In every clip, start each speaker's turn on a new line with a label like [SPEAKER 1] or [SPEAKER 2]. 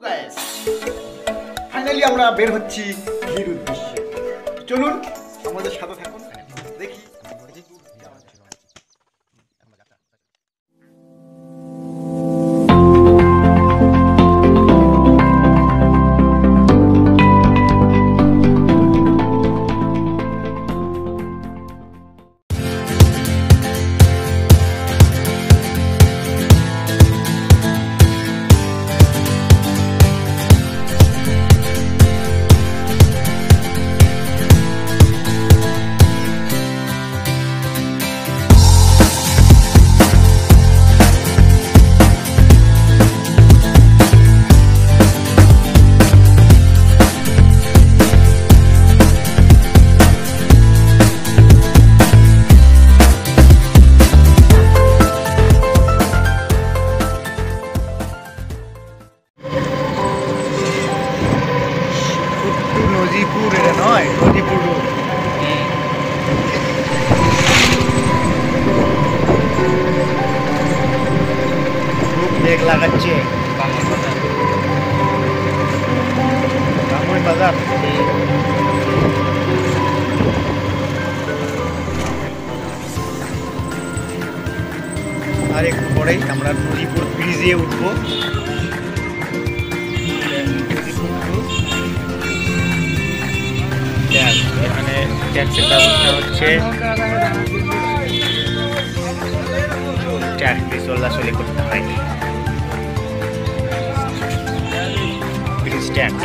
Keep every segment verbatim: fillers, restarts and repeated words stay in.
[SPEAKER 1] Finally আমরা বের হচ্ছি ভিড় উদ্দেশ্যে। চলুন আমাদের সাথে থাকুন, দেখি নদীপুর, এটা নয় নদীপুর রোড। খুব মেঘ লাগাচ্ছে। ব্রাহ্মণ বাজার আর একটু পরেই আমরা নদীপুর ব্রিজে উঠবো।
[SPEAKER 2] এখানে ট্যাক্সির ব্যবস্থা হচ্ছে, ট্যাক্সি চলাচলি করতে হয়। ব্রিজ ট্যাক্স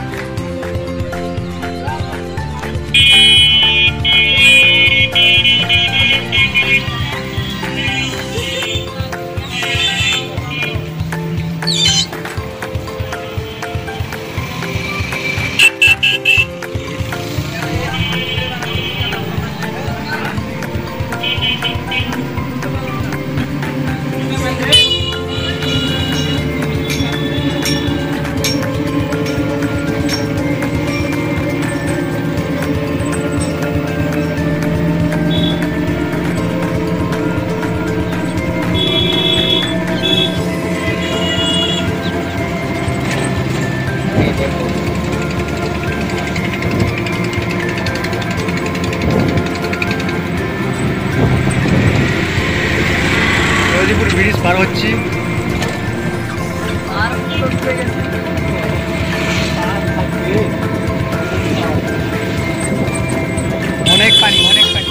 [SPEAKER 2] নদীপুর ব্রিজ পার হচ্ছি। অনেক পানি, অনেক পানি।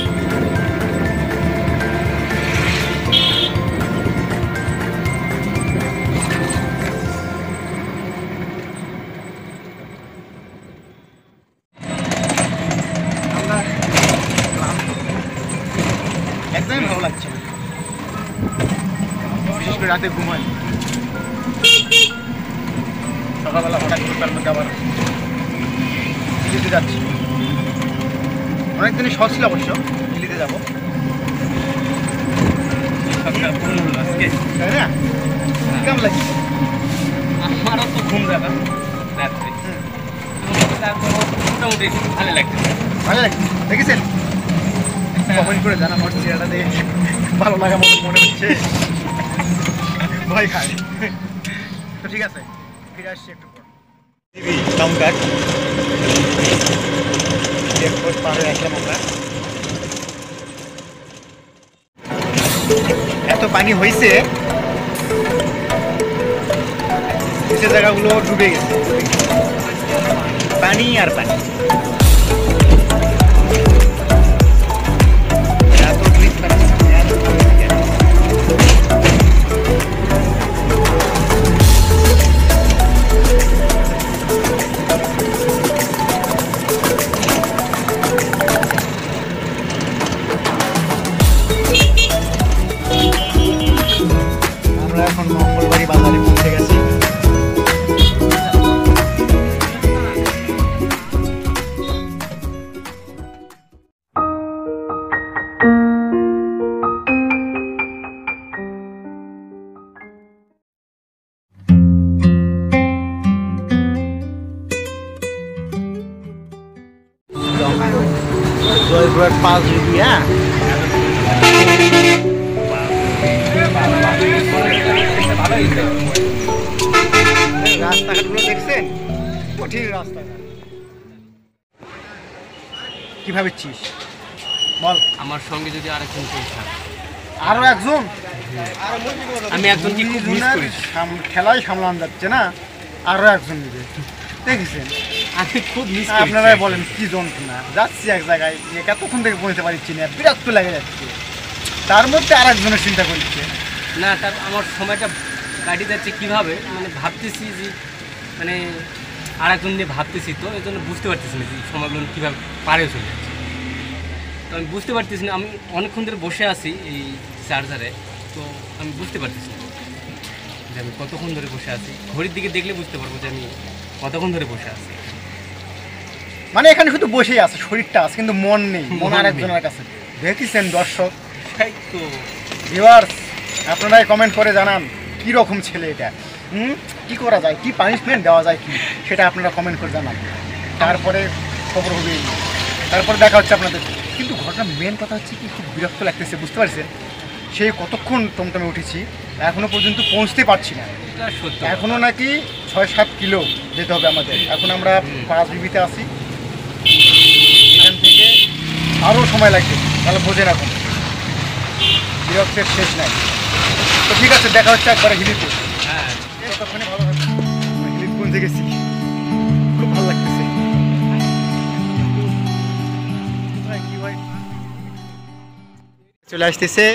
[SPEAKER 2] একদমই ভালো লাগছে না, বিশেষ করে রাতে ঘুমাই। সকালবেলা হঠাৎ করে তার মধ্যে আবার দিল্লিতে যাচ্ছি। অনেকদিনই শখ ছিল অবশ্য দিল্লিতে যাবো, তাই না? কেমন লাগছে? আমারও তো ঘুম যাবে রাত্রে, মোটামুটি ভালো লাগছে।
[SPEAKER 1] ভালো লাগছে, দেখেছেন? কমেন্ট করে জানা আমার চেহারাটা দিয়ে ভালো লাগা মতো মনে হচ্ছে। ভয় খায় তো, ঠিক আছে ফিরে আসছি একটু পর। কাউন্টার এয়ারপোর্ট পার হয়ে আসলাম আমরা। এত পানি হয়েছে, নিচের জায়গাগুলো ডুবে গেছে, পানি আর পানি। আমরা এখন মঙ্গলবাড়ি বাজারে পৌঁছে গেছি। জয়পুরের পাঁচ রুপি। হ্যাঁ, রাস্তা মাটির রাস্তা কি ভাবছিস বল।
[SPEAKER 2] আমার সঙ্গে যদি আরেকজন কেউ থাকে,
[SPEAKER 1] আরো একজন,
[SPEAKER 2] আমি একজনকে খুব মিস করি।
[SPEAKER 1] খেলাই সামলানো যাচ্ছে না, আরো একজন নিবে দেখেছেন।
[SPEAKER 2] আমি খুব মিস করি।
[SPEAKER 1] আপনারাই বলেন কি যন্ত্রণা, যাচ্ছি এক জায়গায় কতক্ষণ থেকে পৌঁছতে পারছি না, বিরক্ত লেগে যাচ্ছে, তার মধ্যে আর একজনের চিন্তা করছে
[SPEAKER 2] না। তার আমার সময়টা কাটিয়ে যাচ্ছে কীভাবে, মানে ভাবতেছি যে মানে আর একজন নিয়ে ভাবতেছি, তো এই জন্য বুঝতে পারতেছি না যে সময়গুলো কীভাবে পারে চলে যাচ্ছে। তো আমি বুঝতে পারতেছি না, আমি অনেকক্ষণ ধরে বসে আছি এই চার্জারে, তো আমি বুঝতে পারতেছি না যে আমি কতক্ষণ ধরে বসে আছি। ঘড়ির দিকে দেখলে বুঝতে পারবো যে আমি কতক্ষণ ধরে বসে আছি।
[SPEAKER 1] মানে এখানে শুধু বসেই আছে, শরীরটা আছে কিন্তু মন নেই, মন আর একজনের কাছে। দেখেছেন দর্শক,
[SPEAKER 2] তাই তো
[SPEAKER 1] ভিউয়ার্স, আপনারাই কমেন্ট করে জানান কি রকম ছেলে এটা, হুম কী করা যায়, কি পানিশমেন্ট দেওয়া যায় কি, সেটা আপনারা কমেন্ট করে জানান। তারপরে খবর হবে, তারপরে দেখা হচ্ছে আপনাদের। কিন্তু ঘটনা মেন কথা হচ্ছে কি, খুব বিরক্ত লাগতেছে, বুঝতে পারছেন। সেই কতক্ষণ টমটমে উঠেছি, এখনও পর্যন্ত পৌঁছতে পারছি না।
[SPEAKER 2] এটা সত্য।
[SPEAKER 1] এখনও নাকি ছয় সাত কিলো যেতে হবে আমাদের। এখন আমরা পাঁচ বিবিতে আছি, এখান থেকে আরও সময় লাগবে, তাহলে বোঝেন এখন বিরক্তের শেষ নাই। তো ঠিক আছে, দেখা হচ্ছে একবারে হিলিপুর।
[SPEAKER 2] হ্যাঁ,
[SPEAKER 1] ততক্ষণে ভালো হবে। হিলিপুর গেছি, খুব ভালো লাগতেছে। চলে আসতেছে,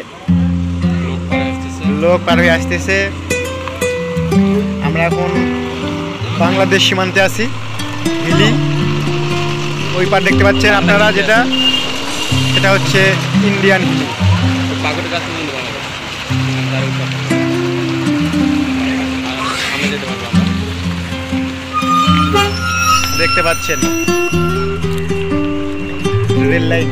[SPEAKER 1] লোক পার হয়ে আসতেছে। আমরা এখন বাংলাদেশ সীমান্তে আছি, হিলি। ওই পার দেখতে পাচ্ছেন আপনারা, যেটা সেটা হচ্ছে ইন্ডিয়ান হিলি।
[SPEAKER 2] পাগড়ের কাছে নিয়ে নেবো আমাদের, তার উপর সামনে যেতে পারবো আমরা।
[SPEAKER 1] দেখতে পাচ্ছেন রেল লাইন।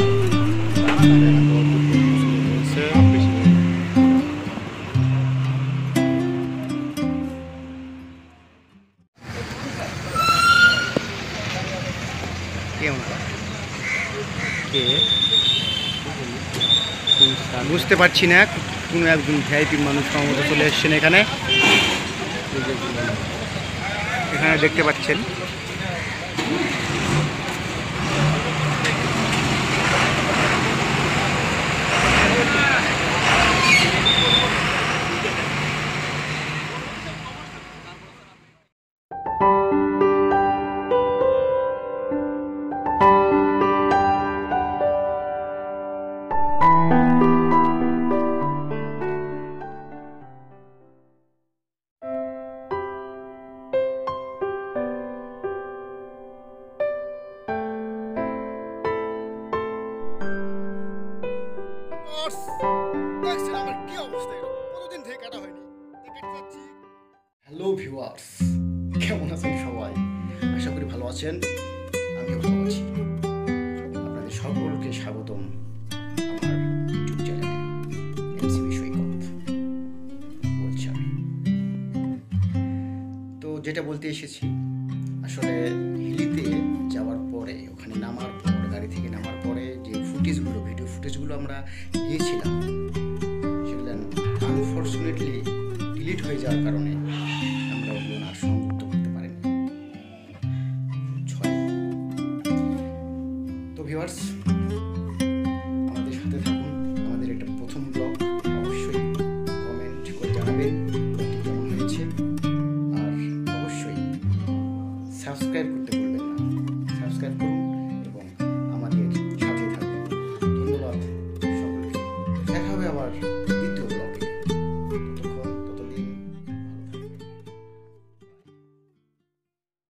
[SPEAKER 1] বুঝতে পারছি না, কোনো একজন ভিআইপি মানুষ সম্ভবত চলে এসছেন এখানে। এখানে দেখতে পাচ্ছেন হ্যালো ভিউয়ার্স, কেমন আছেন সবাই? আশা করি ভালো আছেন, আমিও ভালো আছি। আপনাদের সকলকে স্বাগতম আমার ইউটিউব চ্যানেলে এমসিবি সৈকত বলছি আমি। তো যেটা বলতে এসেছি, আসলে হিলিতে যাওয়ার পরে, ওখানে নামার পর, গাড়ি থেকে নামার পরে যে ফুটেজগুলো, ভিডিও ফুটেজগুলো আমরা নিয়েছিলাম, সেগুলো আনফর্চুনেটলি ডিলিট হয়ে যাওয়ার কারণে আমরা ওগুলো আর সংযুক্ত করতে পারিনি। ছয় তো ভিউয়ার্স, আমাদের সাথে থাকুন। আমাদের এটা প্রথম ব্লগ, অবশ্যই কমেন্ট করে জানাবেন কেমন হয়েছে, আর অবশ্যই সাবস্ক্রাইব